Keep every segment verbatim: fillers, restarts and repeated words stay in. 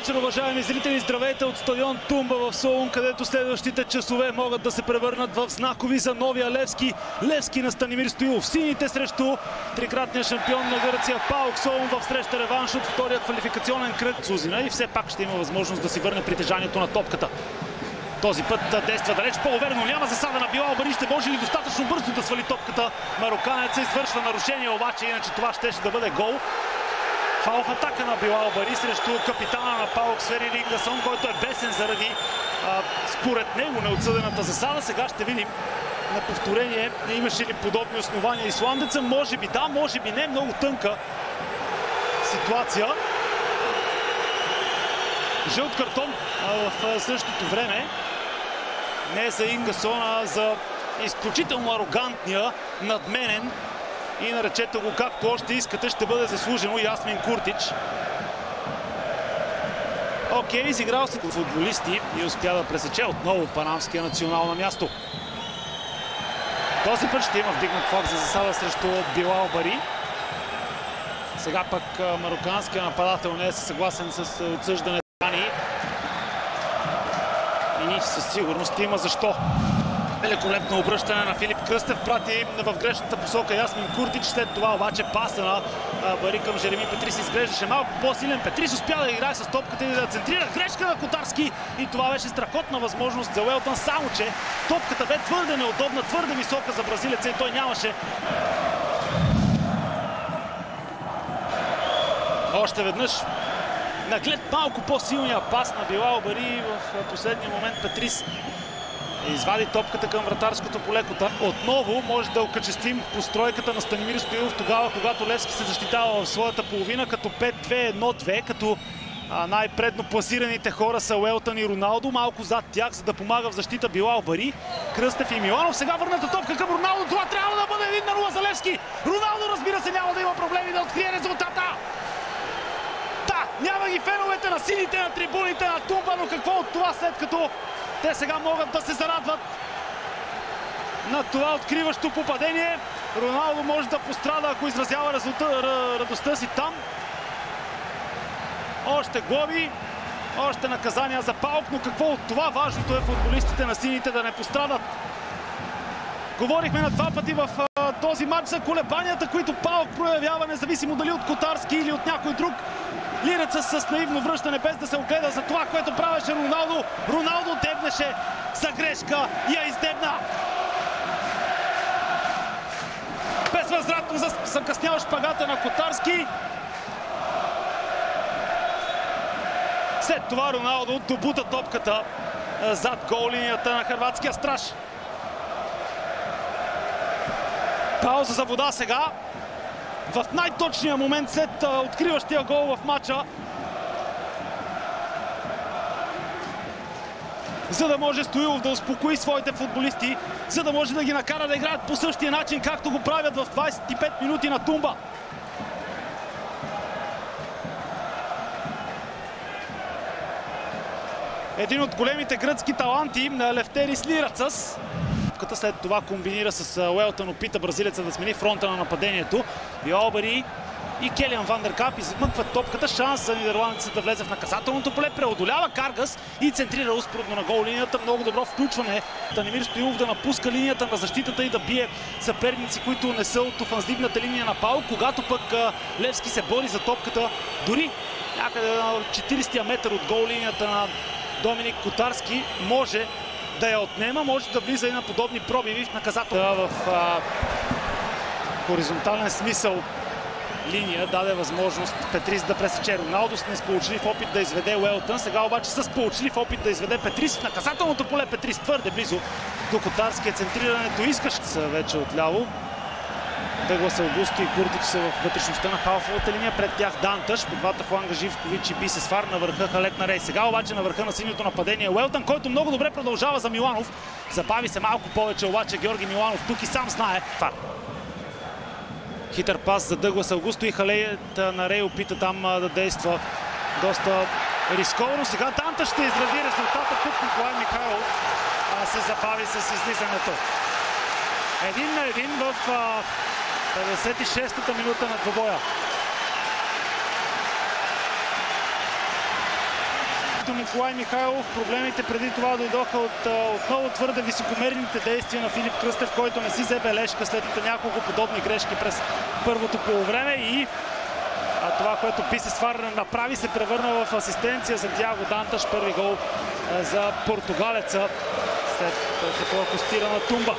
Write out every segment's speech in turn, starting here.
вечер, уважаеми зрители! Здравейте от стадион Тумба в Солун, където следващите часове могат да се превърнат в знакови за новия Левски. Левски на Станимир Стоилов. Сините срещу трикратния шампион на Гърция Паук Солун в среща реванш от втория квалификационен кръг Сузина и все пак ще има възможност да си върне притежанието на топката. Този път действа далеч по-уверено. Няма засада на Билал Бари. Ще може ли достатъчно бързо да свали топката? Мароканеца извършва нарушение, обаче иначе това щеше да бъде гол. Фаул в атака на Билал Бари срещу капитана на Паук Сфери Лингасон, който е бесен заради а, според него неотсъдената засада. Сега ще видим на повторение имаше ли подобни основания исландеца. Може би да, може би не. Много тънка ситуация. Жълт картон а, в същото време. Не за Ингасон, а за изключително арогантния, надменен и наречете го както още искате, ще бъде заслужено Ясмин Куртич. Окей, изиграл се футболисти и успя да пресече отново панамския национал на място. Този път ще има вдигнат флаг за засада срещу Билал Бари. Сега пък мароканския нападател не е съгласен с отсъждане и със сигурност има защо. Великолепно обръщане на Филип Кръстев, прати в грешната посока Ясмин Куртич. След това обаче паса на Бари към Жереми Петрис изглеждаше малко по-силен. Петрис успя да играе с топката и да центрира. Грешка на Котарски и това беше страхотна възможност за Уелтън, само че топката бе твърде неудобна, твърде висока за бразилеца и той нямаше. Още веднъж наглед малко по-силния пас на Билал Бари. В последния момент Петрис извади топката към вратарското полекота. Отново може да окачествим постройката на Станимир Стоилов тогава, когато Левски се защитава в своята половина като пет две едно две, като най-предно пласираните хора са Уелтън и Роналдо. Малко зад тях, за да помага в защита Билал Бари, Кръстев и Миланов. Сега върната топка към Роналдо. Това трябва да бъде един на нула за Левски. Роналдо, разбира се, няма да има проблеми да открие резултата. Да, няма ги феновете на сините на трибуните на Тумба, но какво от това, след като те сега могат да се зарадват на това откриващо попадение. Роналдо може да пострада, ако изразява радостта си там. Още глоби, още наказания за Паук, но какво от това? Важното е футболистите на сините да не пострадат. Говорихме на два пъти в а, този матч за колебанията, които Паук проявява, независимо дали от Котарски или от някой друг. Лиреца с наивно връщане, без да се огледа за това, което правеше Роналдо. Роналдо дебнеше за грешка и я издебна. Безвъзвратно закъснял шпагата на Котарски. След това Роналдо добута топката зад гол линията на хърватския страж. Пауза за вода сега. В най-точния момент след а, откриващия гол в матча. За да може Стоилов да успокои своите футболисти, за да може да ги накара да играят по същия начин, както го правят в двадесет и пет минути на Тумба. Един от големите гръцки таланти на Лефтерис Лирацъс. След това комбинира с Уелтън, опита бразилеца да смени фронта на нападението. Билал Бари и Келиан Вандеркап измъкват топката. Шанс за нидерландеците да влезе в наказателното поле. Преодолява Каргас и центрира успоредно на гол линията. Много добро включване. Станимир Стоилов да напуска линията на защитата и да бие съперници, които не са от офанзивната линия на Паук. Когато пък Левски се бори за топката, дори някъде на четиридесетия метър от гол линията на Доминик Котарски, може да я отнема, може да влиза и на подобни пробиви в наказателна. В а, хоризонтален смисъл линия даде възможност Петрис да пресече Роналдо с несполучлив опит да изведе Уелтън. Сега обаче с сполучлив опит да изведе Петрис в наказателното поле. Петрис твърде близо до Котарски. Центрирането искаш са вече отляво. Дъглас Аугусто и Куртич са в вътрешността на халфовата линия. Пред тях Данташ. По двата фланга Живкович и Бисесфар. На върха Халет Нарей. Сега обаче на върха на синьото нападение Уелтън, който много добре продължава за Миланов. Забави се малко повече обаче Георги Миланов тук и сам знае. Фар. Хитър пас за Дъглас Аугусто и Халет Нарей опита там да действа доста рисковано. Сега Данташ ще изрази резултата. Тук Николай Михайлов се забави с излизането. Един на един в петдесет и шестата минута на двобоя. срещу Николай Михайлов. Проблемите преди това дойдоха от отново твърде високомерните действия на Филип Кръстев, който не си взе бележка след няколко подобни грешки през първото полувреме. И а това, което Бисесвар направи, се превърна в асистенция за Диаго Данташ. Първи гол за португалеца след като акостира на Тумба.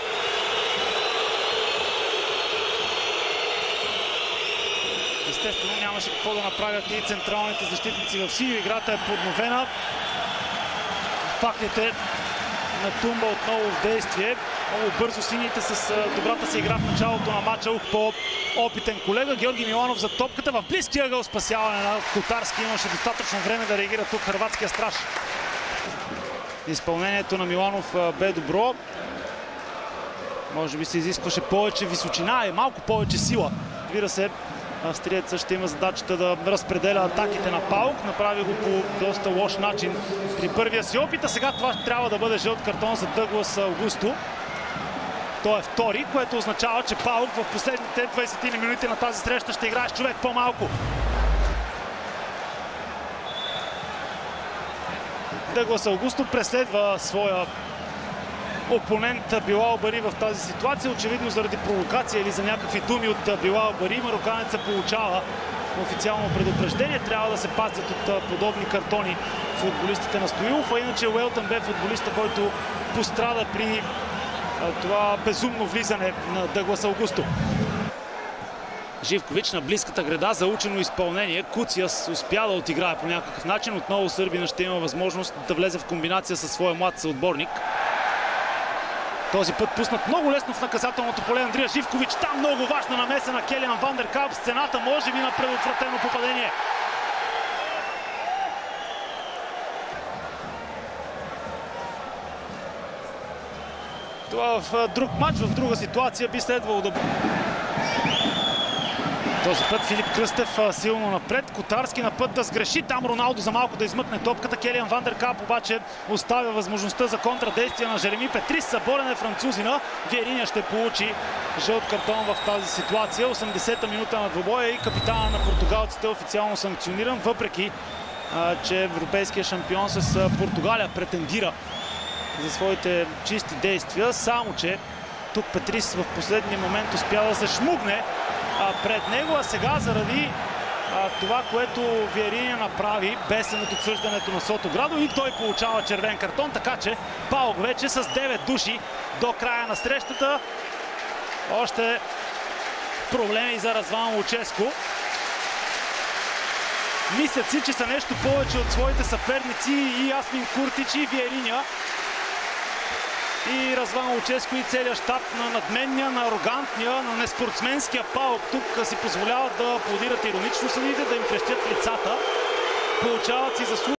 Естествено нямаше какво да направят и централните защитници в синьо. Играта е подновена. Фактите на Тумба отново в действие. Много бързо сините с добрата си игра в началото на матча. Ух, по-опитен колега. Георги Миланов за топката в близкия ъгъл. Спасяване на Котарски. Имаше достатъчно време да реагира тук хърватския страж. Изпълнението на Миланов бе добро. Може би се изискваше повече височина и малко повече сила. Разбира се, австриецът ще има задачата да разпределя атаките на Паук. Направи го по доста лош начин при първия си опит, а сега това трябва да бъде жълт картон за Дъглас Аугусто. Той е втори, което означава, че Паук в последните двайсет минути на тази среща ще играе с човек по-малко. Дъглас Аугусто преследва своя опонент Билал Бари в тази ситуация. Очевидно заради провокация или за някакви думи от Билал Бари, мароканеца получава официално предупреждение. Трябва да се пазят от подобни картони футболистите на Стоилов, а иначе Уелтън бе футболиста, който пострада при това безумно влизане на Дъглас Аугусто. Живкович на близката града, заучено изпълнение. Куциас успя да отиграе по някакъв начин. Отново сърбина ще има възможност да влезе в комбинация със своя млад съотборник. Този път пуснат много лесно в наказателното поле Андрия Живкович. Там много важна намеса на Келиан Вандеркамп. Сцената може би на предотвратено попадение. Това в друг матч, в друга ситуация би следвало да... Този път Филип Кръстев силно напред. Котарски на път да сгреши. Там Роналдо за малко да измъкне топката. Келиан Вандеркамп обаче оставя възможността за контрадействие на Жереми Петрис. Съборен е французина. Виериня ще получи жълт картон в тази ситуация. осемдесета минута на двобоя и капитана на португалците официално санкциониран, въпреки а, че европейския шампион с Португалия претендира за своите чисти действия. Само че тук Петрис в последния момент успя да се шмугне пред него, а сега заради а, това, което Виериня направи, бесен от отсъждането на Сотоградо, и той получава червен картон, така че Паук вече с девет души до края на срещата. Още проблеми за Разван Луческо. Мислят си, че са нещо повече от своите съперници и Ясмин Куртич и Виериня. И Разван Луческо и целият щаб на надменния, на арогантния, на неспортсменския Паук тук си позволяват да аплодират иронично съдиите, да им крещят в лицата. Получават си заслуги.